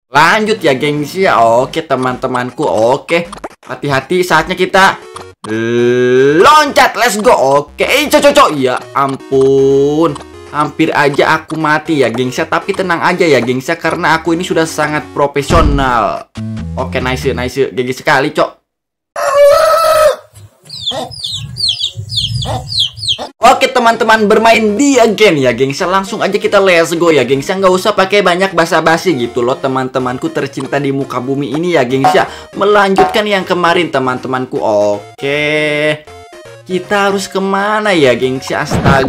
Lanjut ya gengs ya. Oke teman-temanku. Oke, hati-hati, saatnya kita loncat. Let's go. Oke, cocok. Ya ampun, hampir aja aku mati ya gengs ya. Tapi tenang aja ya gengs ya, karena aku ini sudah sangat profesional. Oke, nice. GG sekali cok. Oke teman-teman, bermain di again ya gengs. Langsung aja kita let's go ya gengs. Nggak usah pakai banyak basa-basi gitu loh teman-temanku tercinta di muka bumi ini ya gengs ya. Melanjutkan yang kemarin teman-temanku. Oke, kita harus kemana ya gengs ya?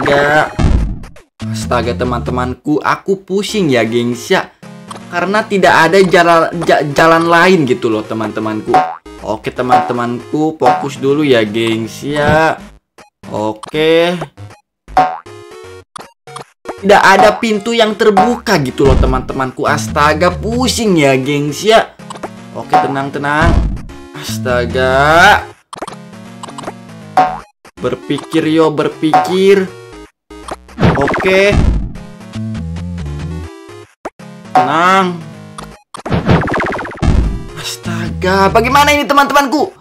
Astaga teman-temanku, aku pusing ya gengs ya, karena tidak ada jalan lain gitu loh teman-temanku. Oke teman-temanku, fokus dulu ya gengs ya. Oke, tidak ada pintu yang terbuka gitu loh teman-temanku. Astaga, pusing ya gengs ya. Oke, tenang. Astaga, berpikir. Oke, tenang. Astaga, bagaimana ini teman-temanku?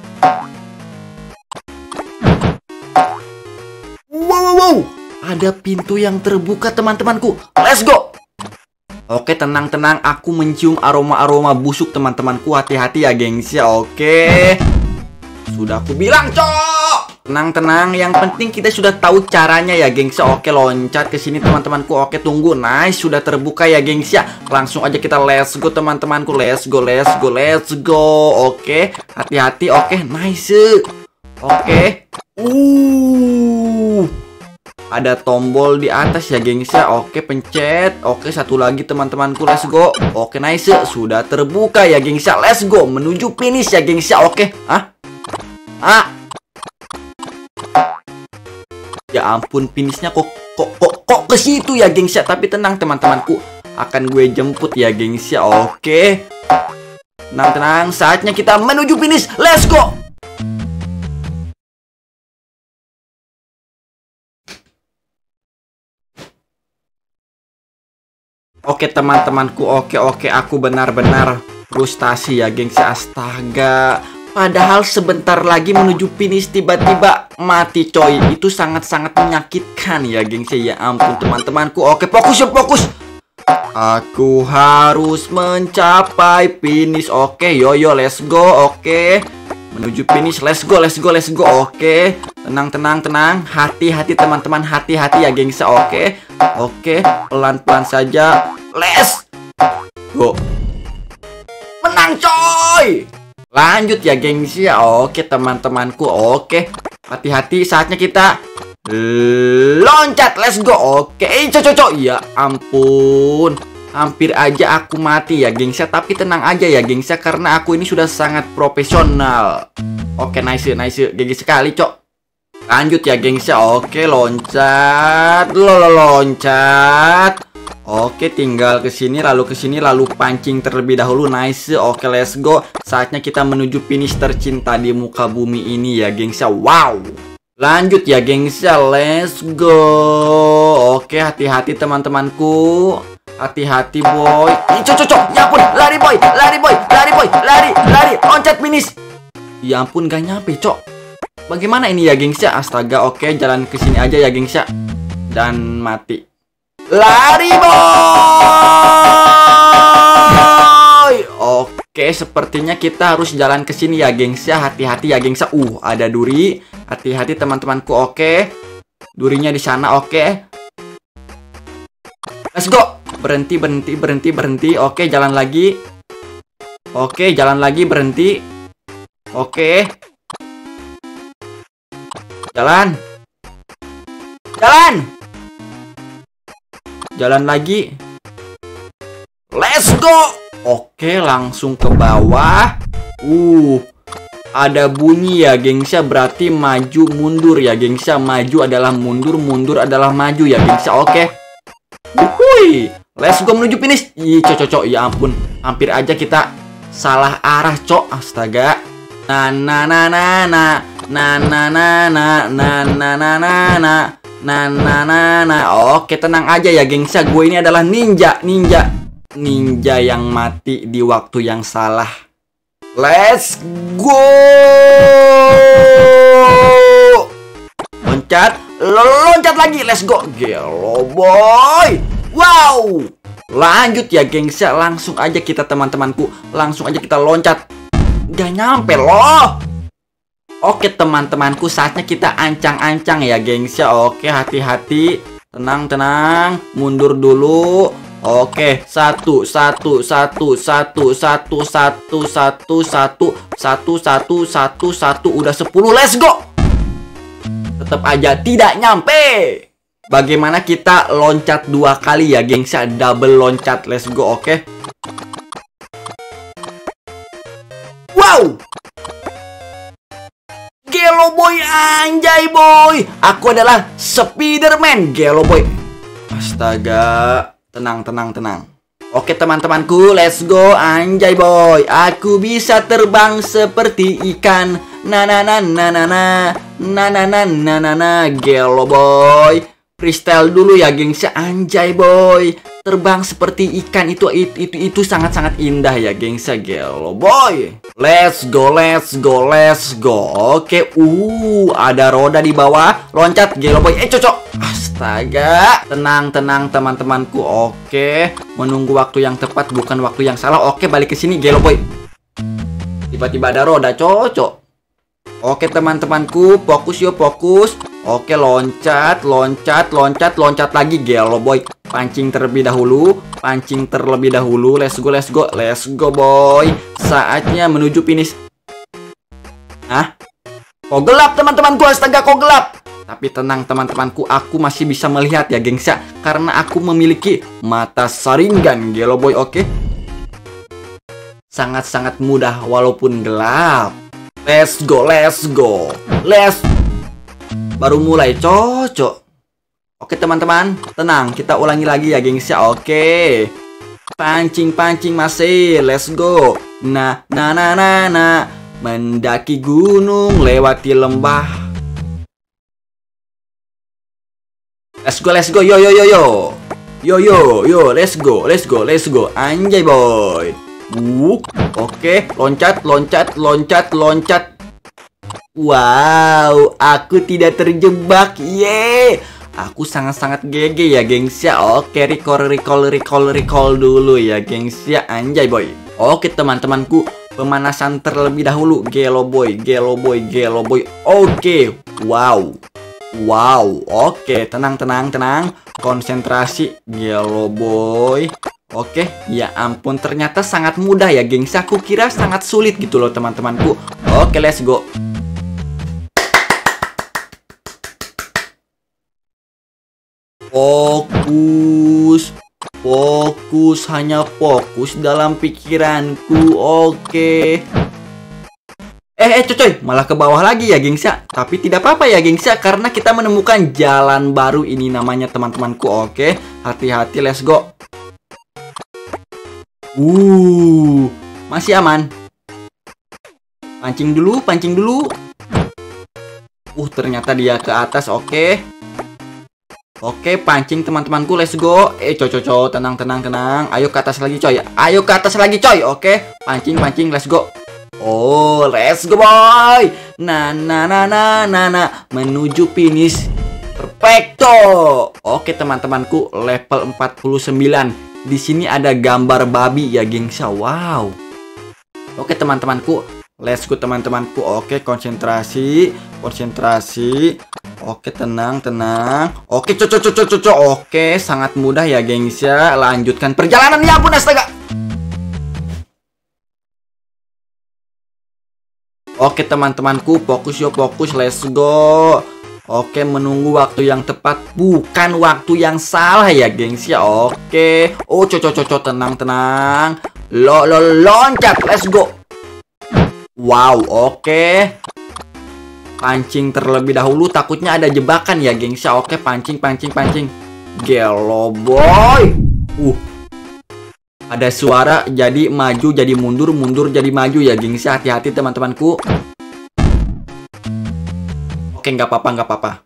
Wow, ada pintu yang terbuka teman-temanku. Let's go. Oke, tenang. Aku mencium aroma busuk teman-temanku. Hati-hati ya gengs ya. Oke, sudah aku bilang cok. Tenang. Yang penting kita sudah tahu caranya ya gengs ya. Oke, loncat ke sini teman-temanku. Oke, tunggu. Nice, sudah terbuka ya gengs ya. Langsung aja kita let's go teman-temanku. Let's go. Oke, hati-hati. Oke, nice. Oke. Ada tombol di atas ya gengs ya. Oke, pencet. Oke, satu lagi teman-temanku. Let's go. Oke, nice. Sudah terbuka ya gengs ya. Let's go menuju finish ya gengs ya. Oke. Ya ampun, finishnya kok ke situ ya gengs ya. Tapi tenang teman-temanku, akan gue jemput ya gengs ya. Oke, tenang. Saatnya kita menuju finish. Let's go. Oke teman-temanku, oke, aku benar-benar frustasi ya gengs. Astaga, padahal sebentar lagi menuju finish tiba-tiba mati coy. Itu sangat-sangat menyakitkan ya gengs. Ya ampun teman-temanku. Oke, fokus. Aku harus mencapai finish. Oke, yo let's go. Oke, menuju finish. Let's go. Oke, tenang. Hati-hati teman-teman, hati-hati ya gengs. Oke, pelan-pelan saja. Let's go. Menang coy. Lanjut ya gengs ya. Oke teman-temanku. Oke, hati-hati, saatnya kita loncat. Let's go. Oke, cocok. Ya ampun, hampir aja aku mati ya gengs ya. Tapi tenang aja ya gengs ya, karena aku ini sudah sangat profesional. Oke, nice. GG sekali cok. Lanjut ya gengs ya. Oke, loncat. Loncat. Oke, tinggal ke sini lalu pancing terlebih dahulu. Nice. Oke, let's go. Saatnya kita menuju finish tercinta di muka bumi ini ya gengs ya. Wow. Lanjut ya gengs ya. Let's go. Oke, hati-hati teman-temanku. Hati-hati boy. Cocok. Ya ampun, lari boy. Loncat finish. Ya ampun, gak nyampe cok. Bagaimana ini ya gengs ya? Astaga, oke, jalan ke sini aja ya gengs ya. Dan mati. Lari boy. Oke, sepertinya kita harus jalan ke sini ya gengs ya. Hati-hati ya gengs ya. Ada duri. Hati-hati teman-temanku. Oke, durinya di sana. Oke, let's go. Berhenti. Oke, jalan lagi. Berhenti. Oke, jalan lagi. Let's go. Oke, langsung ke bawah. Ada bunyi ya gengs ya, berarti maju mundur ya gengs ya. Maju adalah mundur adalah maju ya gengs ya. Oke, let's go menuju finish. Cocok. Ya ampun, hampir aja kita salah arah cok. Astaga. Oke, tenang aja ya gengs ya. Gue ini adalah ninja. ninja yang mati di waktu yang salah. Let's go. Loncat lagi, let's go. Gelo boy. Wow. Lanjut ya gengs ya, langsung aja kita teman-temanku, langsung aja kita loncat. Gak nyampe loh. Oke teman-temanku, saatnya kita ancang-ancang ya gengs ya. Oke, hati-hati, tenang, mundur dulu. Oke, satu, udah 10, let's go. Tetap aja tidak nyampe. Bagaimana kita loncat 2 kali ya gengs ya, double loncat, let's go. Oke. Wow. Gelo boy, anjay boy. Aku adalah Spiderman, Gelo boy. Astaga. Tenang. Oke teman-temanku, let's go, anjay boy. Aku bisa terbang seperti ikan. Gelo boy. Freestyle dulu ya gengs, anjay boy. Terbang seperti ikan itu sangat-sangat indah ya gengs, Gelo boy. Let's go. Oke, ada roda di bawah. Loncat Gelo boy. Cocok. Astaga, tenang teman-temanku. Oke, menunggu waktu yang tepat bukan waktu yang salah. Oke, balik ke sini Gelo boy. Tiba-tiba ada roda, cocok. Oke teman-temanku, fokus. Oke, loncat lagi Gelo boy. Pancing terlebih dahulu. Let's go boy. Saatnya menuju finish. Kok gelap teman-temanku, astaga kok gelap. Tapi tenang teman-temanku, aku masih bisa melihat ya gengs ya, karena aku memiliki mata Sharingan Gelo boy. Oke, sangat-sangat mudah walaupun gelap. Let's go. Baru mulai, cocok. Oke teman-teman, tenang, kita ulangi lagi ya gengs ya. Oke, pancing masih, let's go. Mendaki gunung, lewati lembah. Let's go, yo, let's go, anjay boy. Oke, loncat. Wow, aku tidak terjebak, aku sangat-sangat GG ya gengs ya. Oke, recall dulu ya gengs ya, anjay boy. Oke teman-temanku, pemanasan terlebih dahulu, Gelo boy. Oke, wow, oke, tenang, konsentrasi Gelo boy. Oke, ya ampun, ternyata sangat mudah ya gengs. Aku kira sangat sulit gitu loh teman-temanku. Oke, let's go. Fokus, hanya fokus dalam pikiranku. Oke. Coy, malah ke bawah lagi ya gengs ya. Tapi tidak apa-apa ya gengs ya, karena kita menemukan jalan baru ini namanya teman-temanku. Oke, hati-hati, let's go. Masih aman. Pancing dulu. Ternyata dia ke atas. Oke, pancing teman-temanku, let's go. Coy, tenang. Ayo ke atas lagi coy. Oke, pancing, let's go. Let's go boy. Menuju finish. Perfecto. Oke teman-temanku, level 49. Di sini ada gambar babi ya gengs. Wow. Oke teman-temanku, let's go teman-temanku. Oke, konsentrasi. Oke, tenang. Oke, cocok. Oke, sangat mudah ya gengs ya. Lanjutkan perjalanan, ya ampun astaga. Oke teman-temanku, fokus, let's go. Oke, menunggu waktu yang tepat bukan waktu yang salah ya gengs ya. Oke, cocok, tenang. Loncat, let's go. Wow, oke. Pancing terlebih dahulu, takutnya ada jebakan ya gengs ya. Oke, pancing. Gelo boy. Ada suara jadi maju, jadi mundur, jadi maju ya gengs. Hati-hati teman-temanku. Oke, nggak apa-apa.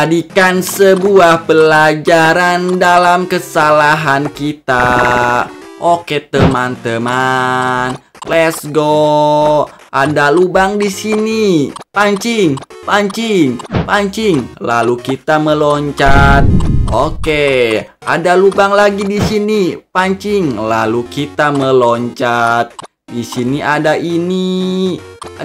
Jadikan sebuah pelajaran dalam kesalahan kita. Oke teman-teman, let's go. Ada lubang di sini. Pancing, pancing, pancing. Lalu kita meloncat. Oke, ada lubang lagi di sini. Pancing, lalu kita meloncat. Di sini ada ini,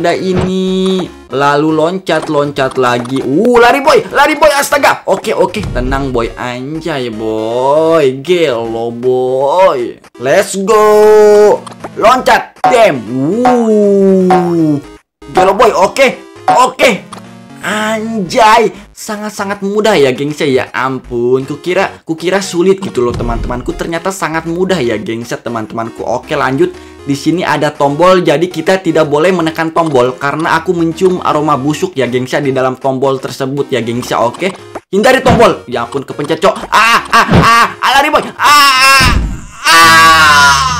lalu loncat lagi. Lari boy, astaga. Oke, tenang boy, anjay boy, gelo boy. Let's go, loncat, damn. Gelo boy, oke, anjay, sangat mudah ya gengs ya. Ampun, kukira sulit gitu loh teman-temanku. Ternyata sangat mudah ya gengs teman-temanku. Oke, lanjut. Di sini ada tombol, jadi kita tidak boleh menekan tombol karena aku mencium aroma busuk ya gengs di dalam tombol tersebut ya gengs. Oke, hindari tombol. Ya ampun, kepencet cok. Lari boy.